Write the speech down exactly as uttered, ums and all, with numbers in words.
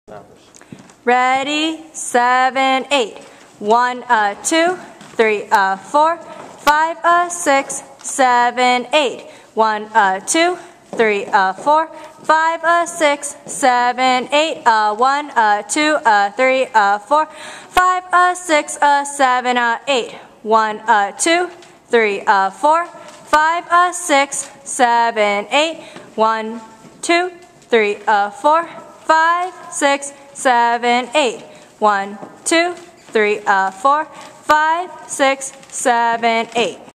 Ready, seven, eight. One, uh, two, three, uh, four, five, uh, six, seven, eight. One, uh, two, three, uh, four, five, uh, six, seven, eight. Uh, one, uh, two, uh, three, uh, four, five, uh, six, uh, seven, uh, eight. One, uh, two, three, uh, four, five, uh, six, seven, eight. One, two, three, uh, four, five, six, seven, eight. One, two, three, uh, four, five, six, seven, eight.